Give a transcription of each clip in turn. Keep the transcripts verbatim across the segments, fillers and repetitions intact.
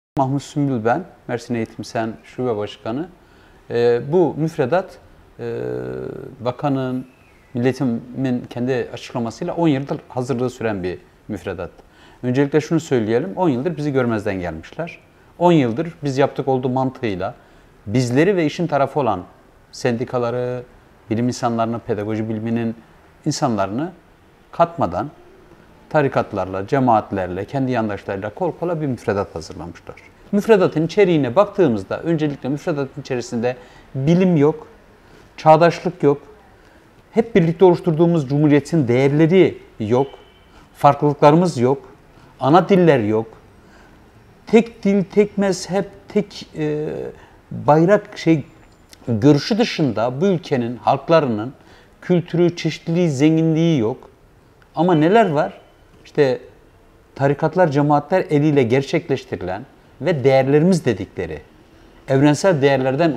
Mahmut Sümbül ben, Mersin Eğitim Sen Şube Başkanı. E, bu müfredat e, bakanın, milletimin kendi açıklamasıyla on yıldır hazırlığı süren bir müfredat. Öncelikle şunu söyleyelim, on yıldır bizi görmezden gelmişler. on yıldır biz yaptık olduğu mantığıyla bizleri ve işin tarafı olan sendikaları, bilim insanlarını, pedagoji biliminin insanlarını katmadan tarikatlarla, cemaatlerle, kendi yandaşlarıyla kol kola bir müfredat hazırlamışlar. Müfredatın içeriğine baktığımızda öncelikle müfredatın içerisinde bilim yok, çağdaşlık yok, hep birlikte oluşturduğumuz cumhuriyetin değerleri yok, farklılıklarımız yok, ana diller yok, tek dil, tek mezhep, tek e, bayrak şey görüşü dışında bu ülkenin halklarının kültürü, çeşitliliği, zenginliği yok. Ama neler var? İşte tarikatlar, cemaatler eliyle gerçekleştirilen ve değerlerimiz dedikleri, evrensel değerlerden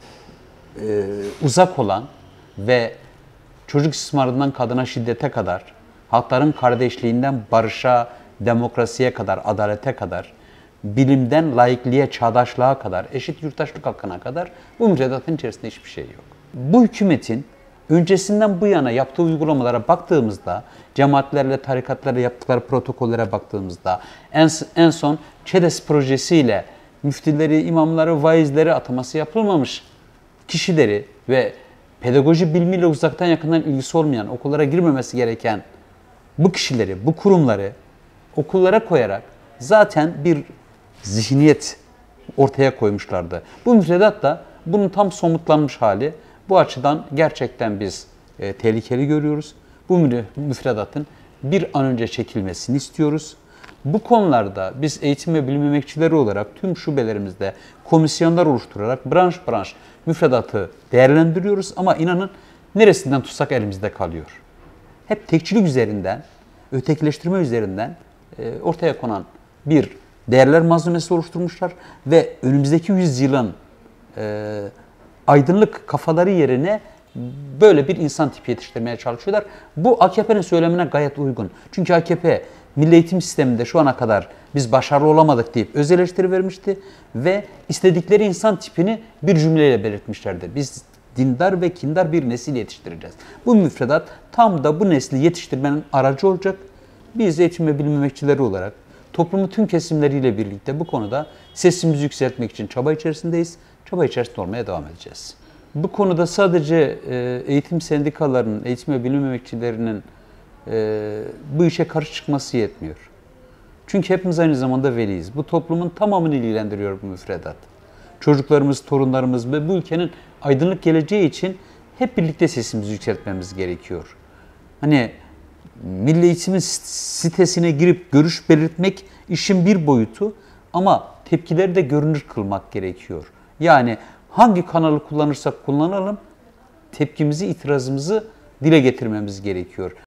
e, uzak olan ve çocuk istismarından kadına şiddete kadar, halkların kardeşliğinden barışa, demokrasiye kadar, adalete kadar, bilimden laikliğe, çağdaşlığa kadar, eşit yurttaşlık hakkına kadar bu müfredatın içerisinde hiçbir şey yok. Bu hükümetin öncesinden bu yana yaptığı uygulamalara baktığımızda, cemaatlerle, tarikatlarla yaptıkları protokollere baktığımızda, en, en son ÇEDES projesiyle müftüleri, imamları, vaizleri ataması yapılmamış kişileri ve pedagoji bilimiyle uzaktan yakından ilgisi olmayan, okullara girmemesi gereken bu kişileri, bu kurumları okullara koyarak zaten bir zihniyet ortaya koymuşlardı. Bu müfredat da bunun tam somutlanmış hali. Bu açıdan gerçekten biz e, tehlikeli görüyoruz. Bu müfredatın bir an önce çekilmesini istiyoruz. Bu konularda biz eğitim ve bilim emekçileri olarak tüm şubelerimizde komisyonlar oluşturarak branş branş müfredatı değerlendiriyoruz. Ama inanın neresinden tutsak elimizde kalıyor. Hep tekçilik üzerinden, ötekileştirme üzerinden e, ortaya konan bir değerler malzemesi oluşturmuşlar ve önümüzdeki yüzyılın e, aydınlık kafaları yerine böyle bir insan tipi yetiştirmeye çalışıyorlar. Bu A K P'nin söylemine gayet uygun. Çünkü A K P milli eğitim sisteminde şu ana kadar biz başarılı olamadık deyip öz eleştiri vermişti ve istedikleri insan tipini bir cümleyle belirtmişlerdi. Biz dindar ve kindar bir nesil yetiştireceğiz. Bu müfredat tam da bu nesli yetiştirmenin aracı olacak. Biz eğitim ve bilim emekçileri olarak toplumun tüm kesimleriyle birlikte bu konuda sesimizi yükseltmek için çaba içerisindeyiz. Çaba içerisinde olmaya devam edeceğiz. Bu konuda sadece eğitim sendikalarının, eğitim ve bilim emekçilerinin bu işe karşı çıkması yetmiyor. Çünkü hepimiz aynı zamanda veliyiz. Bu toplumun tamamını ilgilendiriyor bu müfredat. Çocuklarımız, torunlarımız ve bu ülkenin aydınlık geleceği için hep birlikte sesimizi yükseltmemiz gerekiyor. Hani Milli Eğitim'in sitesine girip görüş belirtmek işin bir boyutu ama tepkileri de görünür kılmak gerekiyor. Yani hangi kanalı kullanırsak kullanalım tepkimizi, itirazımızı dile getirmemiz gerekiyor.